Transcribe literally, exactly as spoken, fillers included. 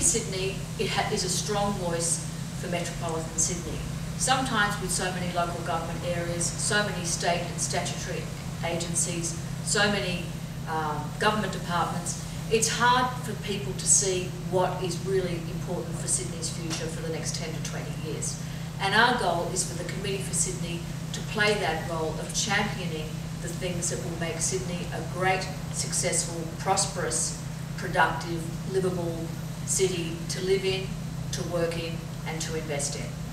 Sydney it ha is a strong voice for metropolitan Sydney. Sometimes with so many local government areas, so many state and statutory agencies, so many um, government departments, it's hard for people to see what is really important for Sydney's future for the next ten to twenty years. And our goal is for the Committee for Sydney to play that role of championing the things that will make Sydney a great, successful, prosperous, productive, livable city to live in, to work in, and to invest in.